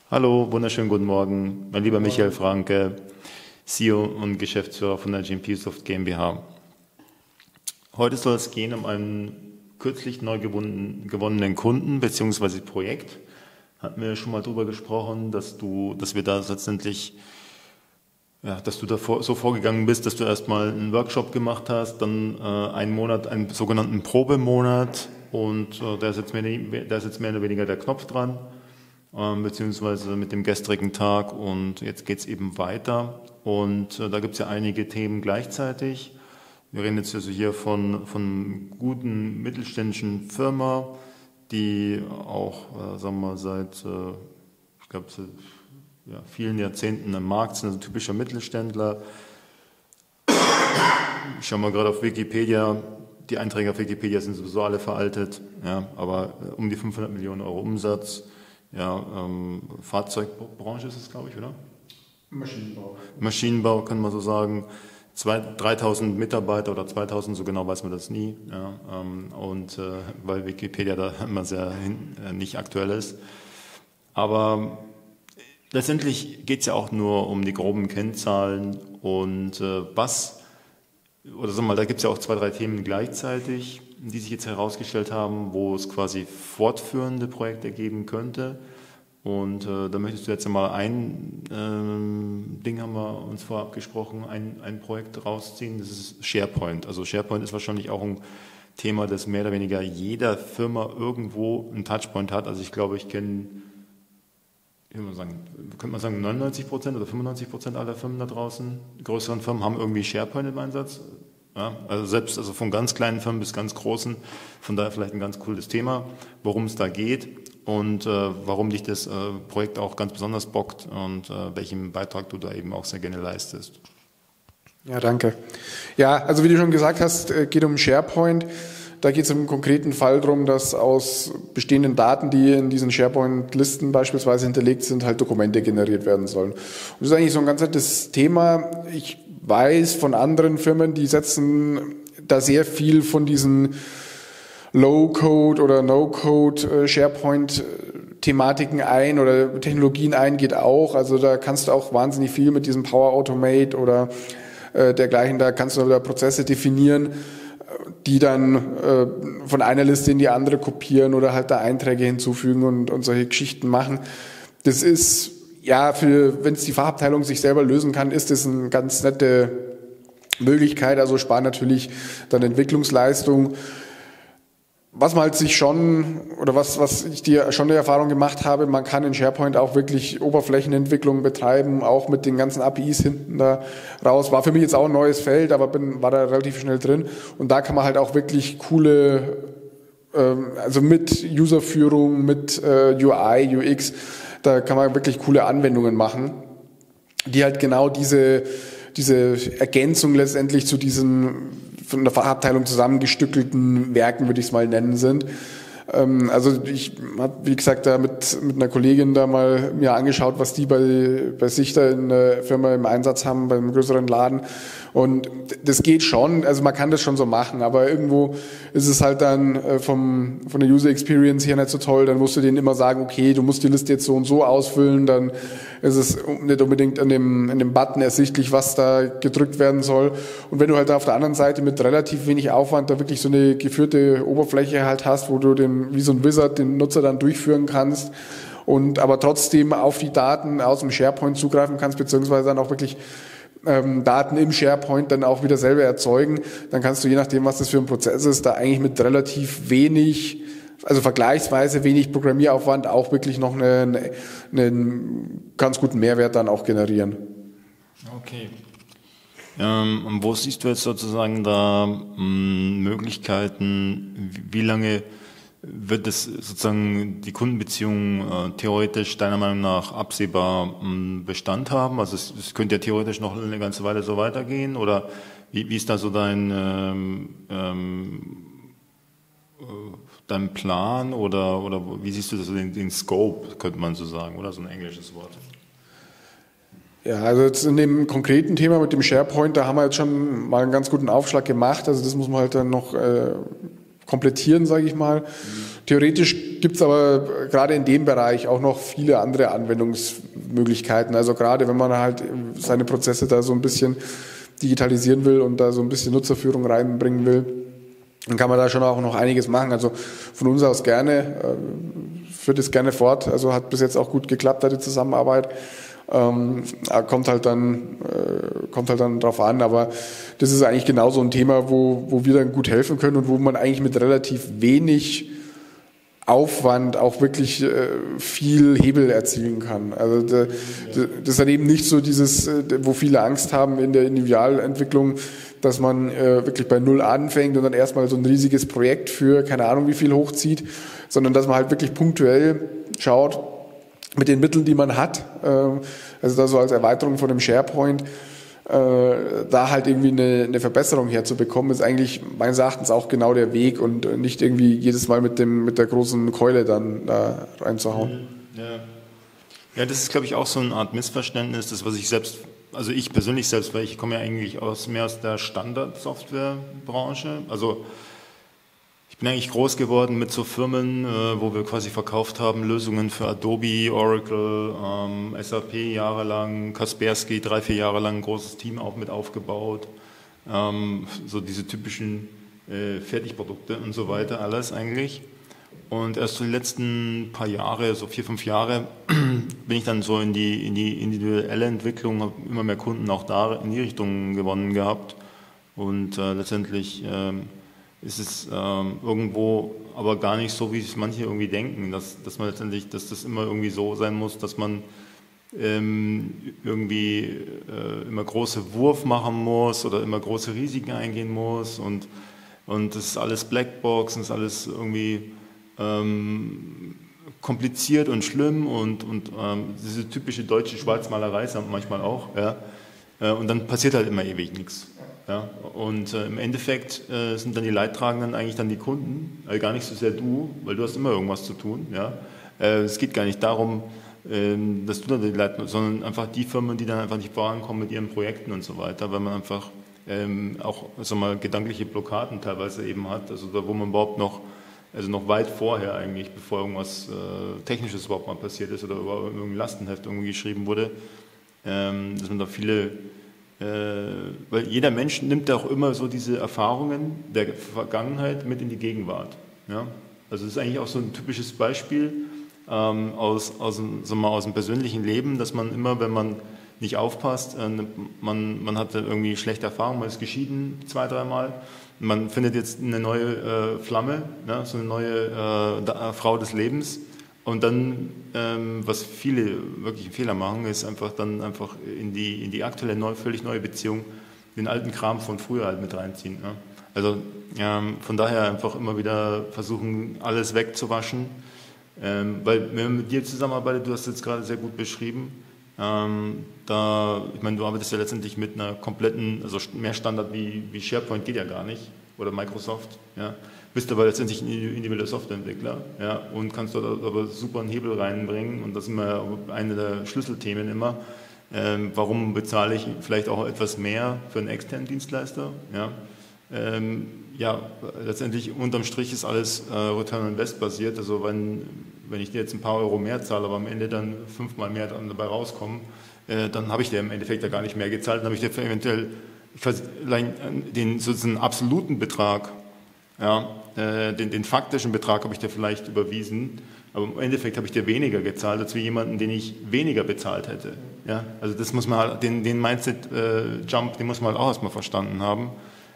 Hallo, wunderschönen guten Morgen, mein lieber Michael Franke, CEO und Geschäftsführer von der GMPsoft GmbH. Heute soll es gehen um einen kürzlich neu gewonnenen Kunden bzw. Projekt. Hatten wir schon mal darüber gesprochen, dass wir da letztendlich, ja, dass du da so vorgegangen bist, dass du erstmal einen Workshop gemacht hast, dann einen Monat, einen sogenannten Probemonat, und da ist jetzt mehr oder weniger der Knopf dran. Beziehungsweise mit dem gestrigen Tag, und jetzt geht es eben weiter, und da gibt es ja einige Themen gleichzeitig. Wir reden jetzt also hier von guten mittelständischen Firma, die auch, sagen wir mal, seit ich glaube, vielen Jahrzehnten im Markt sind, also typischer Mittelständler. Ich schaue mal gerade auf Wikipedia, die Einträge auf Wikipedia sind sowieso alle veraltet, ja, aber um die 500 Millionen Euro Umsatz. Ja, Fahrzeugbranche ist es, glaube ich, oder? Maschinenbau. Maschinenbau, kann man so sagen. 3.000 Mitarbeiter oder 2.000, so genau weiß man das nie. Ja, weil Wikipedia da immer sehr nicht aktuell ist. Aber letztendlich geht es ja auch nur um die groben Kennzahlen, und da gibt es ja auch 2, 3 Themen gleichzeitig, die sich jetzt herausgestellt haben, wo es quasi fortführende Projekte geben könnte. Und da möchtest du jetzt mal ein Ding, haben wir uns vorab gesprochen, ein Projekt rausziehen, das ist SharePoint. Also SharePoint ist wahrscheinlich auch ein Thema, das mehr oder weniger jeder Firma irgendwo einen Touchpoint hat. Also ich glaube, ich kenne, könnte man sagen, 99% oder 95% aller Firmen da draußen, größeren Firmen, haben irgendwie SharePoint im Einsatz. Ja, also von ganz kleinen Firmen bis ganz großen, von daher vielleicht ein ganz cooles Thema, worum es da geht und warum dich das Projekt auch ganz besonders bockt und welchen Beitrag du da eben auch sehr gerne leistest. Ja, danke. Ja, also wie du schon gesagt hast, geht um SharePoint. Da geht es im konkreten Fall darum, dass aus bestehenden Daten, die in diesen SharePoint-Listen beispielsweise hinterlegt sind, halt Dokumente generiert werden sollen. Und das ist eigentlich so ein ganz nettes Thema. Ich weiß von anderen Firmen, die setzen da sehr viel von diesen Low-Code oder No-Code SharePoint-Thematiken ein oder Technologien ein, geht auch. Also da kannst du auch wahnsinnig viel mit diesem Power Automate oder dergleichen, da kannst du wieder Prozesse definieren, die dann von einer Liste in die andere kopieren oder halt da Einträge hinzufügen und solche Geschichten machen. Das ist, ja, wenn es die Fachabteilung sich selber lösen kann, ist das eine ganz nette Möglichkeit, also sparen natürlich dann Entwicklungsleistung. Was man halt sich schon, oder was ich dir schon die Erfahrung gemacht habe, man kann in SharePoint auch wirklich Oberflächenentwicklung betreiben, auch mit den ganzen APIs hinten da raus. War für mich jetzt auch ein neues Feld, aber war da relativ schnell drin. Und da kann man halt auch wirklich coole, also mit Userführung, mit UI, UX, da kann man wirklich coole Anwendungen machen, die halt genau diese Ergänzung letztendlich zu diesen von der Fachabteilung zusammengestückelten Werken, würde ich es mal nennen, sind. Also ich habe, wie gesagt, da mit einer Kollegin da mal mir angeschaut, was die bei sich da in der Firma im Einsatz haben, beim größeren Laden. Und das geht schon, also man kann das schon so machen, aber irgendwo ist es halt dann von der User Experience her nicht so toll, dann musst du denen immer sagen, okay, du musst die Liste jetzt so und so ausfüllen, dann ist es nicht unbedingt in dem Button ersichtlich, was da gedrückt werden soll. Und wenn du halt da auf der anderen Seite mit relativ wenig Aufwand da wirklich so eine geführte Oberfläche halt hast, wo du wie so ein Wizard den Nutzer dann durchführen kannst und aber trotzdem auf die Daten aus dem SharePoint zugreifen kannst, beziehungsweise dann auch wirklich Daten im SharePoint dann auch wieder selber erzeugen, dann kannst du, je nachdem, was das für ein Prozess ist, da eigentlich mit relativ wenig, also vergleichsweise wenig Programmieraufwand auch wirklich noch einen ganz guten Mehrwert dann auch generieren. Okay. Und wo siehst du jetzt sozusagen da Möglichkeiten, wie lange wird es sozusagen die Kundenbeziehung theoretisch deiner Meinung nach absehbar Bestand haben? Also es könnte ja theoretisch noch eine ganze Weile so weitergehen, oder wie ist da so dein Plan oder wie siehst du das, den Scope, könnte man so sagen, oder so ein englisches Wort? Ja, also jetzt in dem konkreten Thema mit dem SharePoint, da haben wir jetzt schon mal einen ganz guten Aufschlag gemacht. Also das muss man halt dann noch komplettieren, sage ich mal. Theoretisch gibt's aber gerade in dem Bereich auch noch viele andere Anwendungsmöglichkeiten. Also gerade wenn man halt seine Prozesse da so ein bisschen digitalisieren will und da so ein bisschen Nutzerführung reinbringen will, dann kann man da schon auch noch einiges machen. Also von uns aus gerne, führt es gerne fort. Also hat bis jetzt auch gut geklappt, da die Zusammenarbeit. Kommt halt dann drauf an, aber das ist eigentlich genau so ein Thema, wo wir dann gut helfen können und wo man eigentlich mit relativ wenig Aufwand auch wirklich viel Hebel erzielen kann. Also das ist dann eben nicht so dieses, wo viele Angst haben in der Individualentwicklung, dass man wirklich bei Null anfängt und dann erstmal so ein riesiges Projekt für keine Ahnung wie viel hochzieht, sondern dass man halt wirklich punktuell schaut, mit den Mitteln, die man hat, also da so als Erweiterung von dem SharePoint, da halt irgendwie eine Verbesserung herzubekommen, ist eigentlich meines Erachtens auch genau der Weg und nicht irgendwie jedes Mal mit der großen Keule dann da reinzuhauen. Ja, das ist, glaube ich, auch so eine Art Missverständnis, das, was ich persönlich selbst, weil ich komme ja eigentlich mehr aus der Standard-Software-Branche, also ich bin eigentlich groß geworden mit so Firmen, wo wir quasi verkauft haben, Lösungen für Adobe, Oracle, SAP jahrelang, Kaspersky 3-4 Jahre lang ein großes Team auch mit aufgebaut, so diese typischen Fertigprodukte und so weiter, alles eigentlich. Und erst so die letzten paar Jahre, so 4-5 Jahre, bin ich dann so in die individuelle Entwicklung, habe immer mehr Kunden auch da in die Richtung gewonnen gehabt und letztendlich ist es irgendwo aber gar nicht so, wie es manche irgendwie denken, dass man letztendlich, dass das immer irgendwie so sein muss, dass man irgendwie immer große Wurf machen muss oder immer große Risiken eingehen muss und das ist alles Blackbox und ist alles irgendwie kompliziert und schlimm und diese typische deutsche Schwarzmalerei ist manchmal auch, ja, und dann passiert halt immer ewig nichts. Ja, und im Endeffekt sind dann die Leidtragenden eigentlich dann die Kunden, gar nicht so sehr du, weil du hast immer irgendwas zu tun. Ja. Es geht gar nicht darum, dass du dann die Leidtragenden, sondern einfach die Firmen, die dann einfach nicht vorankommen mit ihren Projekten und so weiter, weil man einfach auch gedankliche Blockaden teilweise eben hat, also da wo man überhaupt noch weit vorher eigentlich, bevor irgendwas Technisches überhaupt mal passiert ist oder über irgendein Lastenheft irgendwie geschrieben wurde, dass man da viele weil jeder Mensch nimmt auch immer so diese Erfahrungen der Vergangenheit mit in die Gegenwart. Ja? Also das ist eigentlich auch so ein typisches Beispiel aus dem persönlichen Leben, dass man immer, wenn man nicht aufpasst, man hatte irgendwie schlechte Erfahrungen, man ist geschieden 2-3 Mal, man findet jetzt eine neue Flamme, ja? So eine neue Frau des Lebens. Und dann, was viele wirklich einen Fehler machen, ist einfach in die aktuelle, völlig neue Beziehung den alten Kram von früher halt mit reinziehen. Ja. Also von daher einfach immer wieder versuchen, alles wegzuwaschen. Weil wenn man mit dir zusammenarbeitet, du hast es jetzt gerade sehr gut beschrieben, ich meine, du arbeitest ja letztendlich mit einer kompletten, also mehr Standard wie SharePoint geht ja gar nicht, oder Microsoft, ja. Bist aber letztendlich ein individueller Softwareentwickler, ja, und kannst dort aber super einen Hebel reinbringen und das ist immer eine der Schlüsselthemen immer. Warum bezahle ich vielleicht auch etwas mehr für einen externen Dienstleister? Ja, letztendlich unterm Strich ist alles Return on Invest basiert, also wenn ich dir jetzt ein paar Euro mehr zahle, aber am Ende dann 5-mal mehr dabei rauskommen, dann habe ich dir im Endeffekt ja gar nicht mehr gezahlt, dann habe ich dir eventuell den absoluten Betrag, ja, den faktischen Betrag habe ich dir vielleicht überwiesen, aber im Endeffekt habe ich dir weniger gezahlt, als wie jemanden, den ich weniger bezahlt hätte. Ja? Also das muss man halt, den Mindset-Jump, den muss man halt auch erstmal verstanden haben,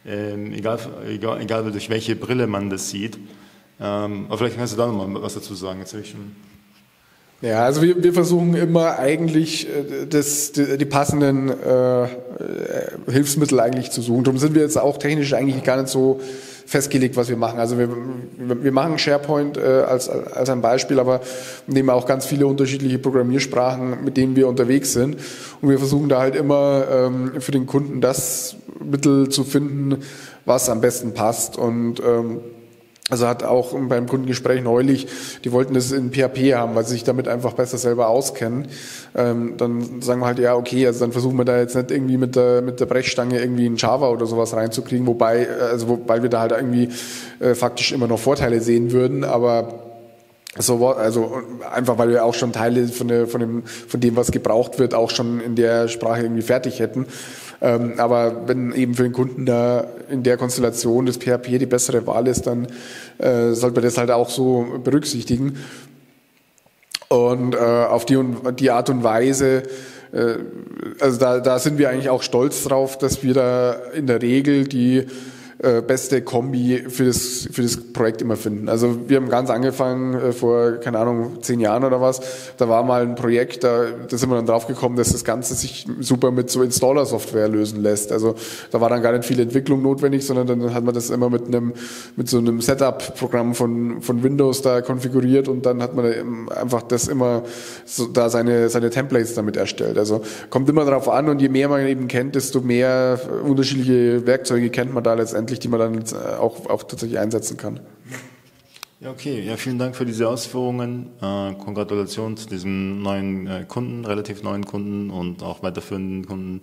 egal durch welche Brille man das sieht. Aber vielleicht kannst du da nochmal was dazu sagen. Jetzt habe ich schon... Ja, also wir versuchen immer eigentlich die passenden Hilfsmittel eigentlich zu suchen. Darum sind wir jetzt auch technisch eigentlich gar nicht so festgelegt, was wir machen. Also wir machen SharePoint als ein Beispiel, aber nehmen auch ganz viele unterschiedliche Programmiersprachen, mit denen wir unterwegs sind. Und wir versuchen da halt immer für den Kunden das Mittel zu finden, was am besten passt. Und Also hat auch beim Kundengespräch neulich, die wollten das in PHP haben, weil sie sich damit einfach besser selber auskennen. Dann sagen wir halt, ja, okay, also dann versuchen wir da jetzt nicht irgendwie mit der Brechstange irgendwie in Java oder sowas reinzukriegen, wobei wir da halt irgendwie faktisch immer noch Vorteile sehen würden, aber also einfach, weil wir auch schon Teile von dem, was gebraucht wird, auch schon in der Sprache irgendwie fertig hätten. Aber wenn eben für den Kunden da in der Konstellation das PHP die bessere Wahl ist, dann sollte man das halt auch so berücksichtigen. Und auf die Art und Weise, also da sind wir eigentlich auch stolz drauf, dass wir da in der Regel die beste Kombi für das Projekt immer finden. Also wir haben ganz angefangen vor, keine Ahnung, 10 Jahren oder was. Da war mal ein Projekt, da sind wir dann drauf gekommen, dass das Ganze sich super mit so Installer-Software lösen lässt. Also da war dann gar nicht viel Entwicklung notwendig, sondern dann hat man das immer mit so einem Setup-Programm von Windows da konfiguriert und dann hat man einfach das immer so da seine Templates damit erstellt. Also kommt immer darauf an und je mehr man eben kennt, desto mehr unterschiedliche Werkzeuge kennt man da letztendlich, die man dann auch tatsächlich einsetzen kann. Ja, okay. Ja, vielen Dank für diese Ausführungen. Gratulation zu diesem neuen Kunden, relativ neuen Kunden und auch weiterführenden Kunden.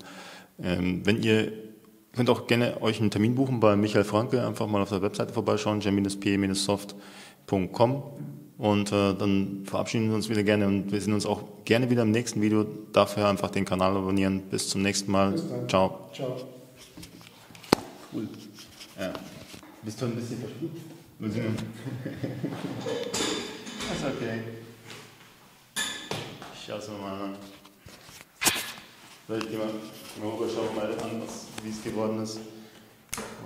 Könnt auch gerne euch einen Termin buchen bei Michael Franke, einfach mal auf der Webseite vorbeischauen, j-p-soft.com und dann verabschieden wir uns wieder gerne und wir sehen uns auch gerne wieder im nächsten Video. Dafür einfach den Kanal abonnieren. Bis zum nächsten Mal. Ciao. Ciao. Cool. Ja. Bist du ein bisschen verschluckt? Das ist okay. Ich schaue es mir mal an. Vielleicht gehen wir rüber, schauen wir mal an, wie es geworden ist.